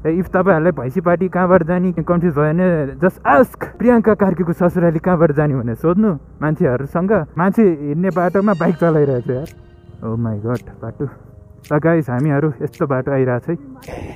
If तपाईहरुलाई भैँसी party कहाँबाट जाने कन्फ्युज भयो भने जस्ट आस्क प्रियंका कार्कीको ससुराली कहाँबाट जाने भनेर सोध्नु मान्छेहरुसँग। मान्छे हिँड्ने बाटोमा बाइक चलाइरहेछ यार। ओ माय गॉड बाटो। ल गाइस हामीहरु यस्तो बाटो आइराछ है।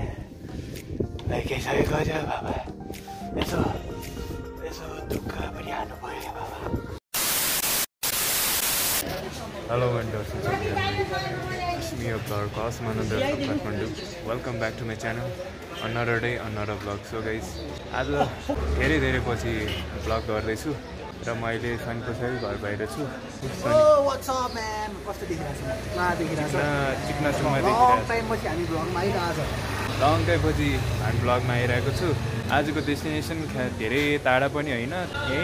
Hello vendors, it's me your vlog Manandar from Kathmandu. Welcome back to my channel. Another day, another vlog. So guys, आज धेरै पछि vlog गर्दैछु र मैले सनकोसरी घर बाहिर छु। What's up man? कस्तो देखिरहेछ? देखिरहेछ। चिकना सुमा देखिरहेछ। लङ टाइम पछि हामी भ्लगमा आइरहेको छ। लङ टाइम पछि हामी भ्लगमा आइरहेको छु। आजको डेस्टिनेसन धेरै टाढा पनि हैन, यही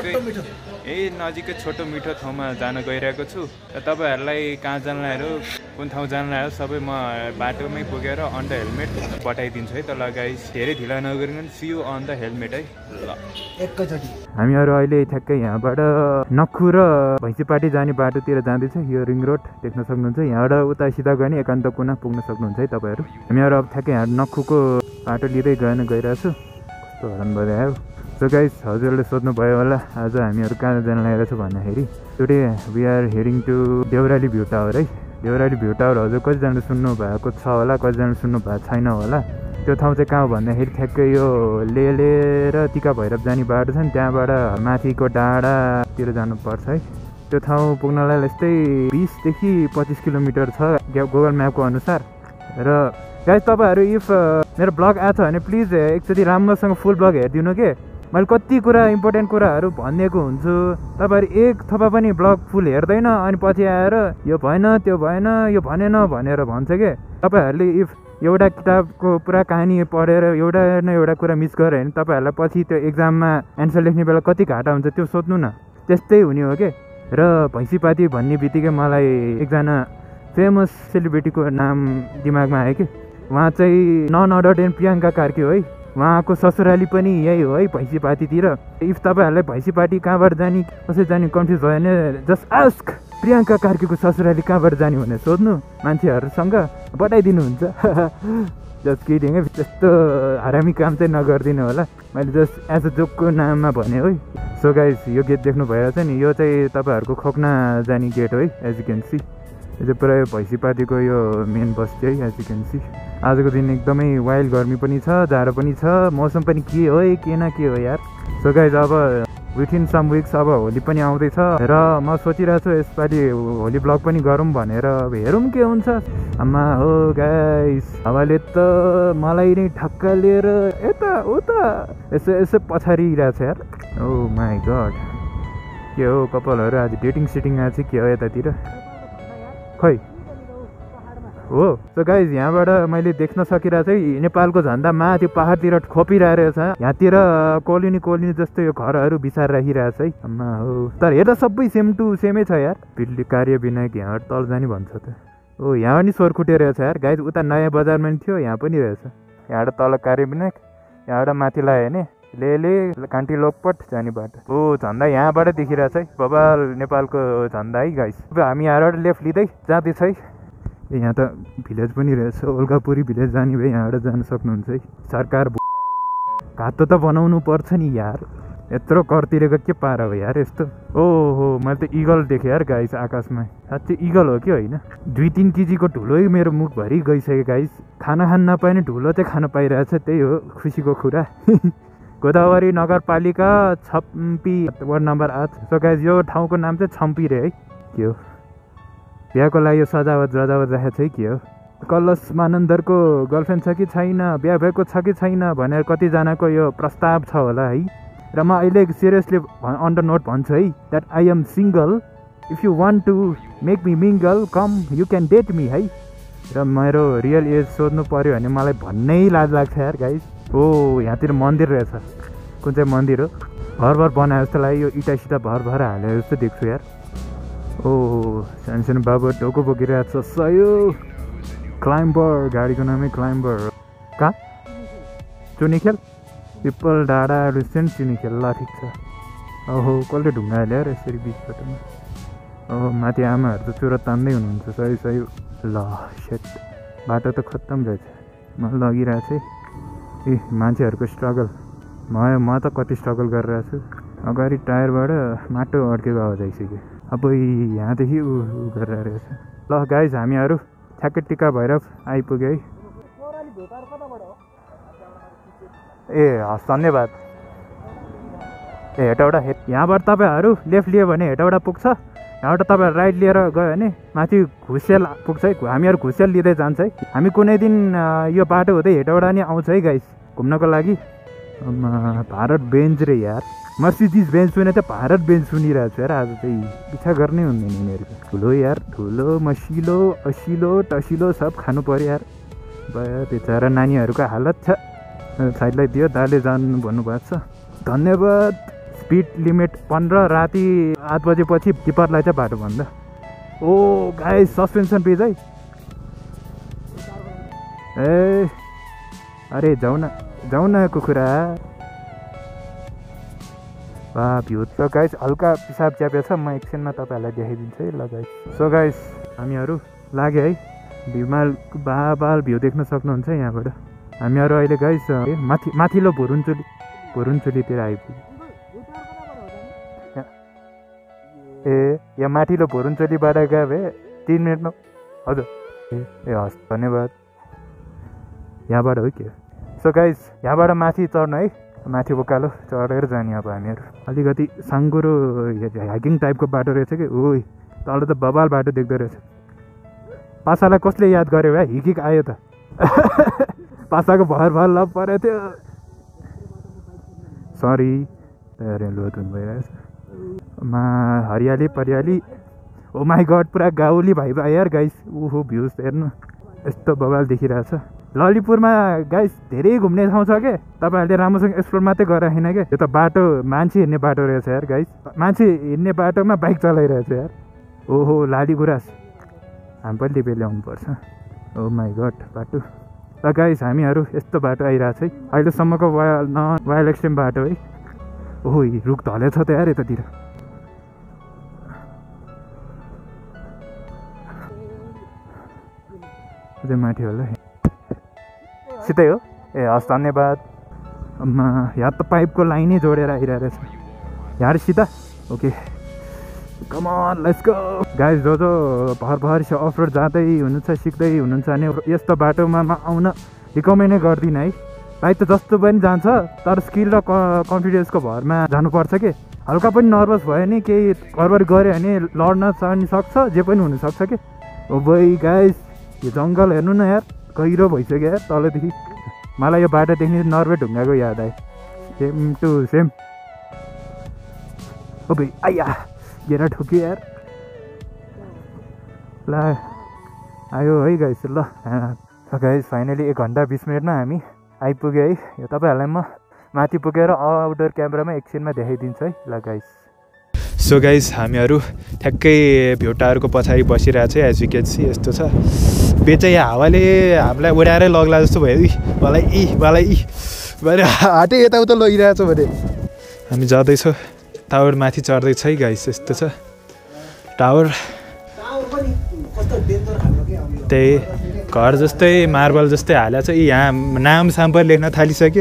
नजिकै छोटो मिठो ठाउँमा जान गइरहेको छु। र तपाईहरुलाई कहाँ जान लाग्यो, कुन ठाउँ जान लाग्यो सबै म बाटोमै पुगेर अन द हेलमेट बताइदिन्छु है। त ल गाइस धेरै ढिला नगरिकन see you on the helmet है। ल एकैचोटी हामीहरु अहिले ठ्याक्कै यहाँबाट नक्खु र भैँसीपाटी जाने बाटोतिर जाँदैछ। यो रिङ रोड देख्न सक्नुहुन्छ। यहाँबाट उता सिधा गयो भने एकान्त कुना पुग्न सक्नुहुन्छ है तपाईहरु। हामीहरु अब ठ्याक्कै यहाँ नक्खुको बाटो लिँदै गइरहेछु। कस्तो हरान भइरहेको। सो गाइस हजुरले सोध्नु भयो होला आज हामीहरु कहाँ जान लागेको छ भन्दाखेरि today we are heading to Deurali view tower है। देउराली भ्यू टावर हजुर कतिजना सुन्नु भएको छ होला, कतिजना सुन्नु भएको छैन होला। त्यो ठाउँ चाहिँ कहाँ हो भन्दाखेरि ठ्याक्कै यो लेले र टिका भैरव जाने बाटो छ नि, त्यहाँबाट माथिको डाँडातिर जानुपर्छ है। त्यो ठाउँ पुग्नलाई यस्तै 20 देखि 25 किलोमिटर छ गुगल म्यापको अनुसार। र गाइस तपाईहरु इफ मेरो ब्लग आछ भने प्लिज एकचोटि राम्रोसँग फुल ब्लग हेरिदिनु के। मैले कति कुरा इम्पोर्टेन्ट कुराहरू भनिदिएको हुन्छु, तपाईहरु एक थपा पनि ब्लग फुल हेर्दैन अनि पछि आएर यो भएन त्यो भएन यो भनेन भनेर भन्छ के। तपाईहरुले इफ एउटा किताबको पुरा कहानी पढेर एउटा न एउटा कुरा मिस गरे भने तपाईहरुलाई पछि त्यो एक्जाममा एन्सर लेख्ने बेला कति घाटा हुन्छ त्यो सोच्नु न। त्यस्तै हुने हो के। र भैँसीपाती भन्ने बित्तिकै मलाई एकजना फेमस सेलिब्रिटीको नाम दिमागमा आयो कि। उहाँ चाहिँ none other than Priyanka Karki हो है। उहाँको ससुराली पनि यही हो है भैँसीपाटीतिर। इफ तपाईहरुलाई भैँसीपाटी कहाँबाट जाने कसरी जाने कन्फ्युज भयो भने जस्ट आस्क प्रियंका कार्कीको ससुराली कहाँबाट जाने भनेर सोध्नु मान्छेहरुसँग बताइदिनुहुन्छ। जस्ट किडिङ है। त्यस्तो हरामी काम चाहिँ नगर्दिनु होला। मैले जस्ट एज अ जोकको नाममा भने है। सो गाइस यो गेट देख्नु भइरहेछ नि, यो चाहिँ तपाईहरुको खोक्ना जाने गेट हो है। एज यु क्यान सी यो चाहिँ पुरै भैँसीपाटीको यो मेन बस्ती है। एज यु क्यान सी आजको दिन एकदमै वाइल्ड गर्मी पनि छ, जाडो पनि छ, मौसम पनि के हो है के न के हो यार। सो गाइस अब विथिन सम विक्स अब होली पनि आउँदैछ र म सोचिरहेको छु यसपालि होली ब्लग पनि गरौँ भनेर। अब हेरौँ के हुन्छ। आमा हो गाइस हावाले त मलाई नै ठक्का लिएर यता उता यसो पछारिरहेछ यार। ओ माई गड के हो कपालहरू आज डेटिङ सिटिङ आज के हो यतातिर खै हो। सो गाइज यहाँबाट मैले देख्न सकिरहेको छु नेपालको झन्डा माथि पहाडतिर खोपिरहेछ। यहाँतिर कोलोनी जस्तो यो घरहरू बिसार राखिरहेछ है। आमा हो तर हेर्दा सबै सेम टु सेमै छ यार। बिल्ली कार्य विनायक यहाँ तल जाने भन्छ त। ओ यहाँ पनि सोरखुटे रहेछ यार गाइज। उता नयाँ बजारमा पनि थियो, यहाँ पनि रहेछ। यहाँबाट तल कार्य विनायक, यहाँबाट माथि लाग्यो भने लेले कान्टी लोकपट जाने बाटो। ओ झन्डा यहाँबाट देखिरहेछ है, बबाल नेपालको झन्डा है गाइस। अब हामी यहाँबाट लेफ्ट लिँदै जाँदैछ है। यहाँ त भिलेज पनि रहेछ, ओल्गापुरी भिलेज जाने भए यहाँबाट जान सक्नुहुन्छ है। सरकार घाटो त बनाउनु पर्छ नि यार, यत्रो कर तिरेको के पारा हो यार यस्तो। ओहो मैले त इगल देखेँ यार गाइस आकाशमा। साँच्चै इगल हो कि होइन। 2-3 केजीको ढुलै मेरो मुखभरि गइसक्यो गाइस। खाना खान नपाए नि ढुलो चाहिँ खान पाइरहेछ, त्यही हो खुसीको कुरा। गोदावरी नगरपालिका Chhampi ward number 8। So guys यो ठाउँको नाम चाहिँ छम्पी रे है। के हो बिहाको लागि यो सजावट राखेको छ है के हो। कलश मानन्दरको गर्लफ्रेन्ड छ कि छैन, बिहा भएको छ कि छैन भनेर कतिजनाको यो प्रस्ताव छ होला है। र म अहिले सिरियसली अन्डर नोट भन्छु है that I am single. If you want to make me mingle come you can date me है। र मेरो रियल एज सोध्नु पऱ्यो भने मलाई भन्नै लाज लाग्छ यार गाइस। ओ यहाँतिर मन्दिर रहेछ। कुन चाहिँ मन्दिर हो? भर बनाए जस्तो लाग्यो। यो इँटा भर हालेर जस्तो देख्छु यार। ओहो सानो बाबु ढोको बोकिरहेको छ। सयो क्लाइम्बर, गाडीको नामै क्लाइम्बर। कहाँ? चुनीखेल पिपल डाँडा रेस्टुरेन्ट चुनीखेल। ल ठिक छ। ओहो कसले ढुङ्गा ल्याएर यसरी बिच बाटोमा। ओहो माथि आमाहरू त चुरो तान्दै हुनुहुन्छ। सही ल सेट बाटो त खत्तम रहेछ। म लगिरहेको छु है। ए मान्छेहरूको स्ट्रगल म त कति स्ट्रगल गरिरहेको छु अगाडि टायरबाट माटो अड्केको आवाज आइसक्यो अब यहाँदेखि उ गरेर रहेछ ल गाइज हामीहरू ठ्याक्कै टिका भैरव आइपुग्यो है ए हस् धन्यवाद ए हेटौडा यहाँबाट तपाईँहरू लेफ्ट लियो भने हेटौडा पुग्छ यहाँबाट तपाईँहरू राइट लिएर गयो भने माथि घुसेल पुग्छ है हामीहरू घुसेल लिँदै जान्छ है हामी कुनै दिन यो बाटो हुँदै हेटौडा नि आउँछ है गाइस घुम्नको लागि भारत बेन्च रे यार मर्सिडिज बेन्च सुने त भारत बेन्च सुनिरहेको छु यार आज चाहिँ इच्छा गर्नै हुँदैन यिनीहरूको ठुलो यार ठुलो मसिलो असिलो टसिलो सब खानु पर्यो यार भयो बेचारा नानीहरूको हालत छ साइडलाई दियो दाले जानु भन्नुभएको छ धन्यवाद स्पिड लिमिट 15 राति 8 बजेपछि टिपरलाई चाहिँ बाटो भन्दा ओ गाइस सस्पेन्सन पेज है ए अरे जाउन कुखुरा बा भ्यू त गाइस हल्का पिसाब च्यापे छ म एकछिनमा तपाईँहरूलाई देखाइदिन्छु है ल गाइस सो गाइस हामीहरू लाग्यो है भ्यूमा बाल भ्यू देख्न सक्नुहुन्छ यहाँबाट हामीहरू अहिले गाइस माथिल्लो भुरुन्चुलीतिर आइपुग्यो ए यहाँ माथिल्लो भुरुन्चुलीबाट गयो भए 3 मिनटमा हजुर ए हस् धन्यवाद यहाँबाट हो के सो गाइस यहाँबाट माथि चढ्नु है माथि उकालो चढेर जाने अब हामीहरू अलिकति साङ्गुरो हाइकिङ टाइपको बाटो रहेछ कि ओ तल त बबाल बाटो देख्दो रहेछ पासालाई कसले याद गर्यो भाइ हिकिक आयो त पासाको भर लभ परेको थियो सरी लोधुन भइरहेछ हरियाली परियाली ओ माई गड पुरा गाउँली भाइ यार गाइस ओहो भ्युज हेर्नु यस्तो बबाल देखिरहेछ ललितपुरमा गाइस धेरै घुम्ने ठाउँ छ के तपाईँहरूले राम्रोसँग एक्सप्लोर मात्रै गराएन क्या यो त बाटो मान्छे हिँड्ने बाटो रहेछ यार गाइस मान्छे हिँड्ने बाटोमा बाइक चलाइरहेछ यार ओहो लाली गुराँस हामी पनि लिपे ल्याउनुपर्छ ओ माई गड बाटो ल गाइस हामीहरू यस्तो बाटो आइरहेछ है अहिलेसम्मको वाइल्ड एक्सट्रिम बाटो है ओहो रुख ढलेछ त यार यतातिर अझै माथि होला सिधै हो ए हस् धन्यवाद यहाँ त पाइपको लाइनै जोडेर आइरहेको रहेछ यहाँ सिधा okay come on let's go guys जो भर अफ रोड जाँदै हुनुहुन्छ सिक्दै हुनुहुन्छ भने यस्तो बाटोमा आउन रिकमेन्डै गर्दिनँ है बाइक त जस्तो पनि जान्छ तर स्किल र कन्फिडेन्सको भरमा जानुपर्छ कि हल्का पनि नर्भस भयो नि केही गडबड गऱ्यो भने लड्न पनि सक्छ जे पनि हुनसक्छ कि ओ भाइ गाइस यो जङ्गल हेर्नु न यार गहिरो भइसक्यो यार तलदेखि मलाई यो बाटो देख्ने नर्वे ढुङ्गाको याद आयो सेम टु सेम ओ भाइ आइया गेरा ठोक्यो यार ल आयो है गाइस ल गाइस फाइनली 1 घन्टा 20 मिनटमा हामी आइपुग्यो है यो तपाईँहरूलाई म माथि पुगेर आउटडोर क्यामेरामा एकछिनमा देखाइदिन्छु है ल गाइस सो गाइस हामीहरू ठ्याक्कै भ्युटाहरूको पछाडि बसिरहेको छ एज यु क्यान सी यस्तो छ बेचा यहाँ हावाले हामीलाई उडाएरै लग्ला जस्तो भयो मलाई भएर हाटै यताउता लगिरहेको छ भने हामी जाँदैछौँ टावर माथि चढ्दैछ है गाइस यस्तो छ टावर त्यही घर जस्तै मार्बल जस्तै हालेको छ यहाँ नाम साम पनि लेख्न थालिसक्यो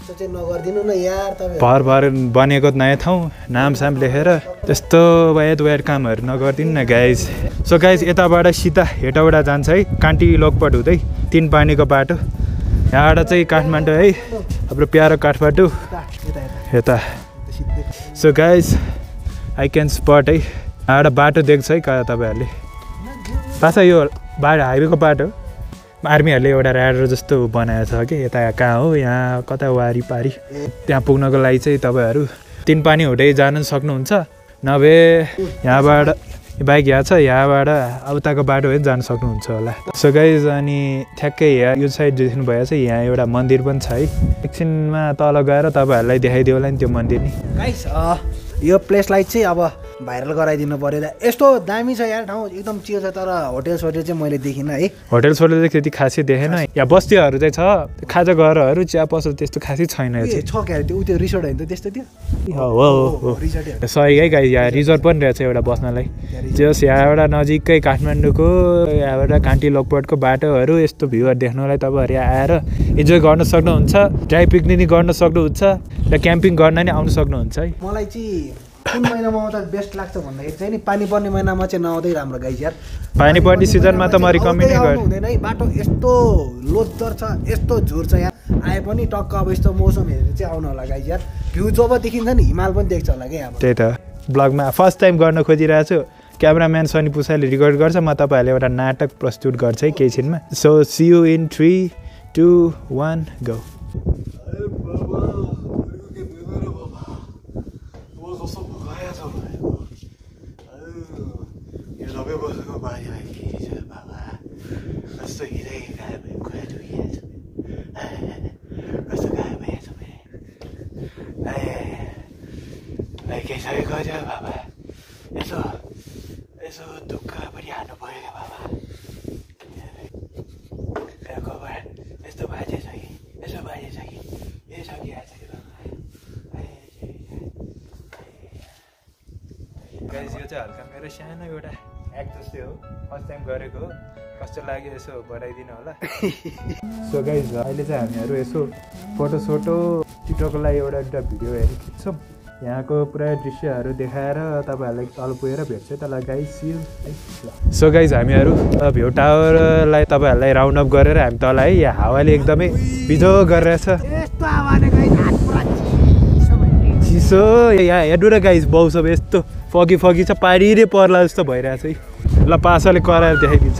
भर बनेको नयाँ ठाउँ नाम साम लेखेर त्यस्तो वायद कामहरू नगरिदिनु न गाइस सो गाइस यताबाट सिधा हेटौडा जान्छ है कान्टी लोकपट हुँदै 3 पानीको बाटो यहाँबाट चाहिँ काठमाडौँ है हाम्रो प्यारो काठमाडौँ यता so guys I can spot है यहाँबाट बाटो देख्छ है तपाईँहरूले खास यो बाटो हाइवेको बाटो आर्मीहरूले एउटा ऱ्याडर जस्तो बनाएको छ कि यता कहाँ हो यहाँ कता वारिपारी त्यहाँ पुग्नको लागि चाहिँ तपाईँहरू 3 पानी हुँदै जान सक्नुहुन्छ नभए यहाँबाट बाइक यहाँ छ यहाँबाट उताको बाटो है जान सक्नुहुन्छ होला सो गाइज अनि ठ्याक्कै यहाँ यो साइड देख्नु भएको छ यहाँ एउटा मन्दिर पनि छ है एकछिनमा तल गएर तपाईँहरूलाई देखाइदियो होला नि त्यो मन्दिर नि गाइस यो प्लेसलाई चाहिँ अब भाइरल गराइदिनु पर्यो। यस्तो दामी छ यार ठाउँ, एकदम चियो छ। तर होटेल सोटेल चाहिँ मैले देखिनँ है। होटेल सोटेल चाहिँ त्यति खासै देखेन। यहाँ बस्तीहरू चाहिँ छ, खाजा घरहरू चिया पसल त्यस्तो खासै छैन। यो छ क्यारे त्यो त्यो रिसोर्ट होइन त त्यस्तो त्यो हो रिसोर्ट सही है गाइस। यहाँ रिजोर्ट पनि रहेछ एउटा बस्नलाई। जस यहाँबाट नजिकै काठमाडौँको यहाँबाट कान्टी लोकपटको बाटोहरू यस्तो भ्यूहरू देख्नलाई तपाईँहरू यहाँ आएर इन्जोय गर्न सक्नुहुन्छ, ड्राई पिकनिक गर्न सक्नुहुन्छ र क्याम्पिङ गर्न नि आउनु सक्नुहुन्छ है। मलाई चाहिँ कुन महिनामा आउँदा बेस्ट लाग्छ भन्दाखेरि चाहिँ नि पानी पर्ने महिनामा चाहिँ नआउँदै राम्रो गाइस यार। पानी पर्ने सिजनमा त म रिकमेन्ड हुँदैन है। बाटो यस्तो लोदर छ, यस्तो झुर छ, यहाँ आए पनि टक्क अब यस्तो मौसम हेरेर चाहिँ आउनु होला गाइस यार। भ्यू जब देखिन्छ नि हिमाल पनि देख्छ होला क्या अब। त्यही त ब्लगमा फर्स्ट टाइम गर्न खोजिरहेको छु। क्यामेराम्यान सनी पुसाले रिकर्ड गर्छ, म तपाईँहरूले एउटा नाटक प्रस्तुत गर्छ है केही छिनमा। So see you in 3, 2, 1 go. यसो दुःख पनि हाल्नु पऱ्यो क्या बाबा। यस्तो बाजे छ कि यसो बाजे छ कि यसो कि आएछ कि बाबा। गाइस यो चाहिँ हल्का मेरो सानो एउटा एक्ट जस्तै हो, फर्स्ट टाइम गरेको हो। कस्तो लाग्यो यसो बताइदिनु होला। सो गाइस अहिले चाहिँ हामीहरू यसो फोटोसोटो टिकटकको लागि एउटा भिडियोहरू खिच्छौँ। यहाँको पुरा दृश्यहरू देखाएर तपाईँहरूलाई तल पुगेर भेट्छ तल गाइस। सो गाइस हामीहरू भ्यू टावरलाई तपाईँहरूलाई राउन्ड अप गरेर हामी तल है। यहाँ हावाले एकदमै बिजो गरिरहेछ, चिसो। यहाँ हेर्नु र गाइस बाउ सब यस्तो फगी फगी छ, पारिरै पर्ला जस्तो भइरहेछ है। ल पासाले कराएर देखाइदिन्छ।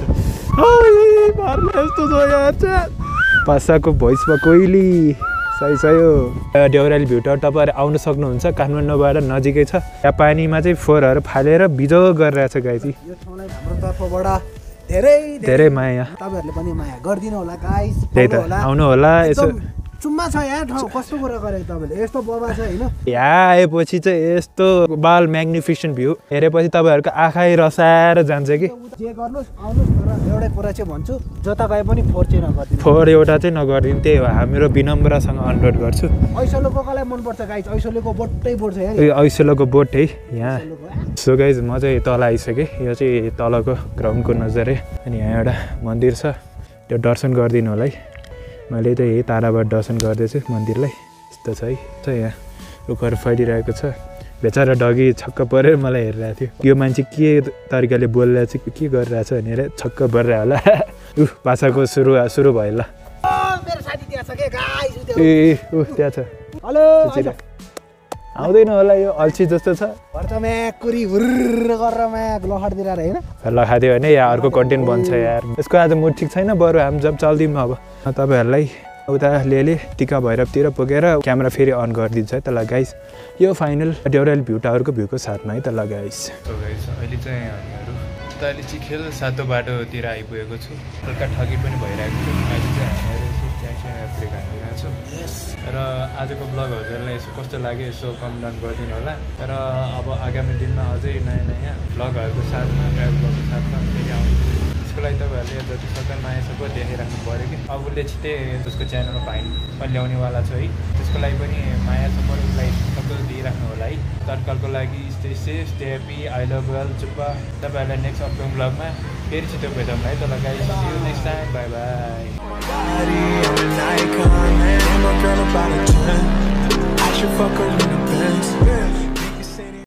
पासाको भोइसमा कोइली सही सही हो। देउराली भ्यू टावर तपाईँहरू आउन सक्नुहुन्छ, काठमाडौँबाट नजिकै छ। यहाँ पानीमा चाहिँ फोहोरहरू फालेर बिजो गरिरहेछ गाइस। यो ठाउँलाई हाम्रो तर्फबाट धेरै धेरै माया, तपाईँहरूले पनि माया गरिदिनु होला गाइस। त्यही त आउनु होला। यसो चुम्मा छ यहाँ ठाउँ, कस्तो कुरा गरेको तपाईँले, यस्तो बबा छ होइन। यहाँ आएपछि चाहिँ यस्तो बाल म्याग्निफिसेन्ट भ्यू हेरेपछि तपाईँहरूको आँखै रसाएर जान्छ कि। जे गर्नुहोस् आउनुहोस्, तर एउटै कुरा चाहिँ भन्छु, जता गए पनि फोहोर चाहिँ नगरिदिनु। फोहोर एउटा चाहिँ नगरिदिनु, त्यही हो हाम्रो विनम्रसँग अनुरोध गर्छु। ऐसोलोको कसलाई मनपर्छ गाइस? ऐसोलोको बोटै बोट छ यहाँ। ऐसोलोको बोट है यहाँ। सो गाइस म चाहिँ तल आइसकेँ। यो चाहिँ तलको ग्राउन्डको नजर है। अनि यहाँ एउटा मन्दिर छ, त्यो दर्शन गरिदिनु होला है। मैले त यही ताराबाट दर्शन गर्दैछु मन्दिरलाई। यस्तो छ है। यहाँ रुखहरू फैलिरहेको छ। बेचारा डगी छक्क परेर मलाई हेरिरहेको थियो, यो मान्छे के तरिकाले बोलिरहेछ के गरिरहेछ भनेर छक्क परिरहेको होला। भाषाको सुरु भयो ल। ए त्यहाँ छ। हेलो आउँदैन होला, यो अल्छी जस्तो छ। कुरी हुर्र गरेर म्याक लखडिदिएर होइन लखादियो भने यहाँ अर्को कन्टेन्ट बन्छ यार। यसको आज मुड ठिक छैन, बरु हामी जब चल्दिउँ अब। तपाईँहरूलाई उता लेले टिका भैरवतिर पुगेर क्यामेरा फेरि अन गरिदिन्छ है त ल गाइस। यो फाइनल देउराली भ्यू टावरको भ्यूको साथमा है त ल गाइस। अहिले चाहिँ हामीहरू उता चिखेल सातो बाटोतिर आइपुगेको छु। हल्का ठगी पनि भइरहेको छ। अहिले चाहिँ हामीहरू त्यहाँ ब्रेक हानिरहेको छौँ। र आजको ब्लग हजुरलाई यसो कस्तो लाग्यो यसो कमेन्ट डाउन गरिदिनु होला। तर अब आगामी दिनमा अझै नयाँ नयाँ ब्लगहरूको साथमा ट्राभल ब्लगको साथमा फेरि आउँछु। त्यसको लागि तपाईँहरूले जति सक्दो माया सबै देखाइराख्नु पऱ्यो कि अब उसले छिट्टै उसको च्यानलमा पनि ल्याउनेवाला छ है। त्यसको लागि पनि माया सपोर्ट उसलाई सबै दिइराख्नु होला है। तत्कालको लागि stay safe, stay happy, I love you all, चुप्पा। तपाईँहरूलाई नेक्स्ट अपकमिङ ब्लगमा फेरि छिटो भेटौँ है त ल guys. See you next time, bye bye. I should fuck her in the Benz.